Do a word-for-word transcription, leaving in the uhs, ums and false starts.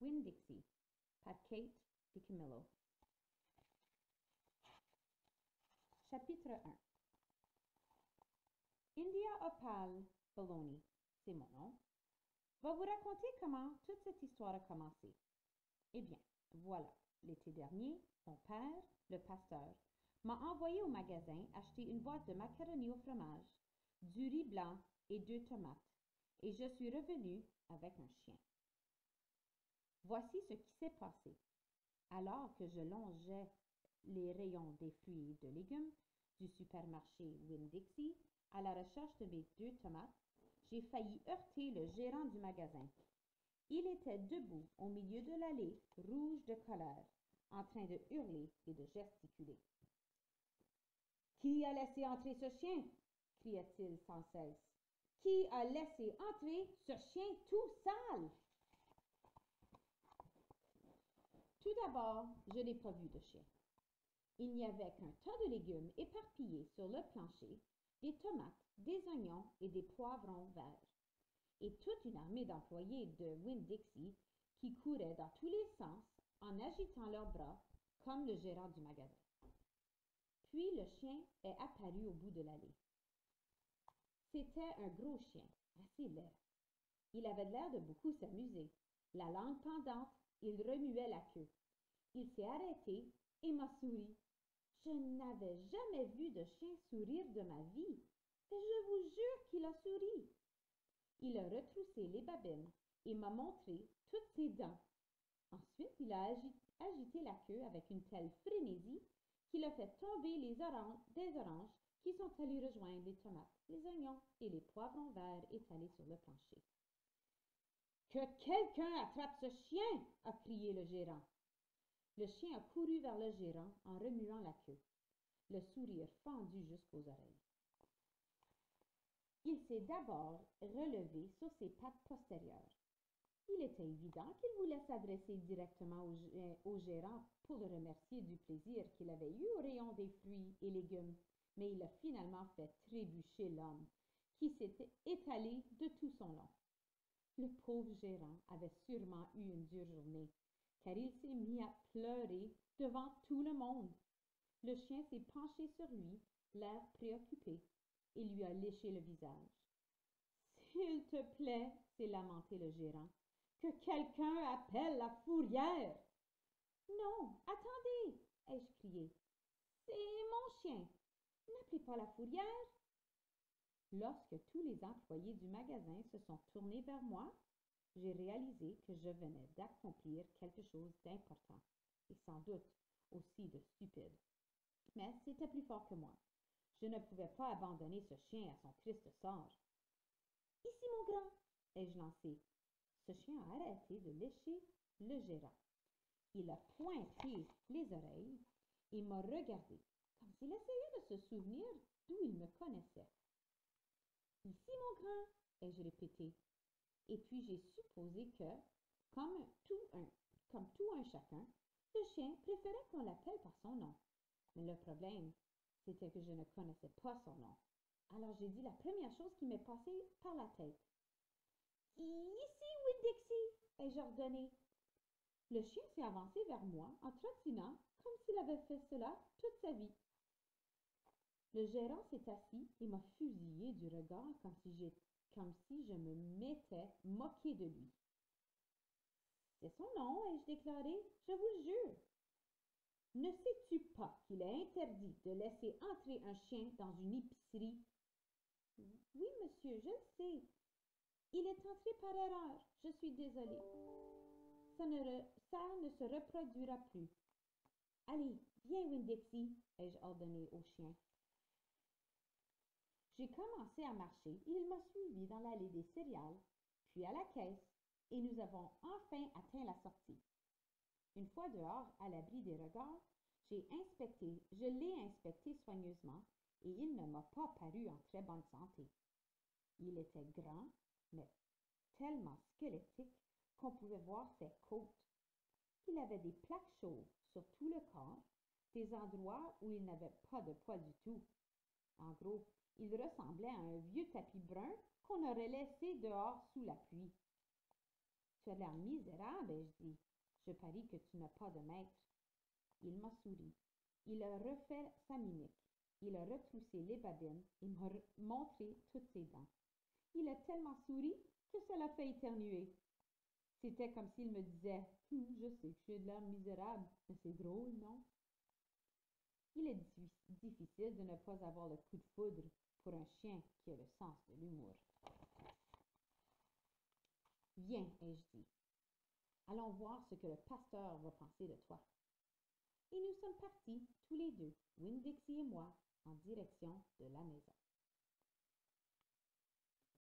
Winn-Dixie par Kate DiCamillo. Chapitre un. India Opal Bologna, c'est mon nom, va vous raconter comment toute cette histoire a commencé. Eh bien, voilà, l'été dernier, mon père, le pasteur, m'a envoyé au magasin acheter une boîte de macaroni au fromage, du riz blanc et deux tomates, et je suis revenue avec un chien. Voici ce qui s'est passé. Alors que je longeais les rayons des fruits et de légumes du supermarché Winn-Dixie à la recherche de mes deux tomates, j'ai failli heurter le gérant du magasin. Il était debout au milieu de l'allée, rouge de colère, en train de hurler et de gesticuler. « Qui a laissé entrer ce chien? » criait-il sans cesse. « Qui a laissé entrer ce chien tout sale? » Tout d'abord, je n'ai pas vu de chien. Il n'y avait qu'un tas de légumes éparpillés sur le plancher, des tomates, des oignons et des poivrons verts, et toute une armée d'employés de Winn-Dixie qui couraient dans tous les sens en agitant leurs bras comme le gérant du magasin. Puis le chien est apparu au bout de l'allée. C'était un gros chien, assez laid. Il avait l'air de beaucoup s'amuser. La langue pendante, il remuait la queue. Il s'est arrêté et m'a souri. Je n'avais jamais vu de chien sourire de ma vie, et je vous jure qu'il a souri. Il a retroussé les babines et m'a montré toutes ses dents. Ensuite, il a agi- agité la queue avec une telle frénésie qu'il a fait tomber les oranges, des oranges qui sont allées rejoindre les tomates, les oignons et les poivrons verts étalés sur le plancher. « Que quelqu'un attrape ce chien! » a crié le gérant. Le chien a couru vers le gérant en remuant la queue, le sourire fendu jusqu'aux oreilles. Il s'est d'abord relevé sur ses pattes postérieures. Il était évident qu'il voulait s'adresser directement au, au gérant pour le remercier du plaisir qu'il avait eu au rayon des fruits et légumes, mais il a finalement fait trébucher l'homme, qui s'était étalé de tout son long. Le pauvre gérant avait sûrement eu une dure journée, car il s'est mis à pleurer devant tout le monde. Le chien s'est penché sur lui, l'air préoccupé, et lui a léché le visage. « S'il te plaît, » s'est lamenté le gérant, « que quelqu'un appelle la fourrière. »« Non, attendez, » ai-je crié, « c'est mon chien. N'appelez pas la fourrière. » Lorsque tous les employés du magasin se sont tournés vers moi, j'ai réalisé que je venais d'accomplir quelque chose d'important et sans doute aussi de stupide. Mais c'était plus fort que moi. Je ne pouvais pas abandonner ce chien à son triste sort. « Ici, mon grand !» ai-je lancé. Ce chien a arrêté de lécher le gérant. Il a pointé les oreilles et m'a regardé, comme s'il essayait de se souvenir d'où il me connaissait. « Ici, mon grand !» ai-je répété. Et puis j'ai supposé que, comme tout un, comme tout un chacun, le chien préférait qu'on l'appelle par son nom. Mais le problème, c'était que je ne connaissais pas son nom. Alors j'ai dit la première chose qui m'est passée par la tête. « Ici, Winn-Dixie !» ai-je ordonné. Le chien s'est avancé vers moi en trottinant comme s'il avait fait cela toute sa vie. Le gérant s'est assis et m'a fusillé du regard comme si, j'ai, comme si je me m'étais moqué de lui. « C'est son nom, ai-je déclaré, je vous le jure. » « Ne sais-tu pas qu'il est interdit de laisser entrer un chien dans une épicerie? »« Oui, monsieur, je le sais. Il est entré par erreur. Je suis désolée. Ça ne, re, ça ne se reproduira plus. »« Allez, viens, Winn-Dixie, » ai-je ordonné au chien. J'ai commencé à marcher et il m'a suivi dans l'allée des céréales, puis à la caisse, et nous avons enfin atteint la sortie. Une fois dehors, à l'abri des regards, j'ai inspecté, je l'ai inspecté soigneusement et il ne m'a pas paru en très bonne santé. Il était grand, mais tellement squelettique qu'on pouvait voir ses côtes. Il avait des plaques chauves sur tout le corps, des endroits où il n'avait pas de poids du tout. En gros, il ressemblait à un vieux tapis brun qu'on aurait laissé dehors sous la pluie. Tu as l'air misérable, ai-je dit. Je parie que tu n'as pas de maître. Il m'a souri. Il a refait sa mimique. Il a retroussé les babines et m'a montré toutes ses dents. Il a tellement souri que ça l'a fait éternuer. C'était comme s'il me disait hum, « Je sais que j'ai de l'air misérable, mais c'est drôle, non? » Il est difficile de ne pas avoir le coup de foudre pour un chien qui a le sens de l'humour. « Viens, ai-je dit. Allons voir ce que le pasteur va penser de toi. » Et nous sommes partis, tous les deux, Winn-Dixie et moi, en direction de la maison.